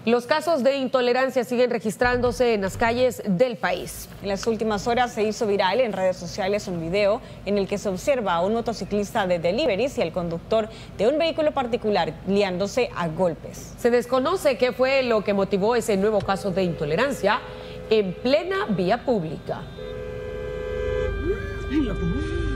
Los casos de intolerancia siguen registrándose en las calles del país. En las últimas horas se hizo viral en redes sociales un video en el que se observa a un motociclista de deliveries y al conductor de un vehículo particular liándose a golpes. Se desconoce qué fue lo que motivó ese nuevo caso de intolerancia en plena vía pública.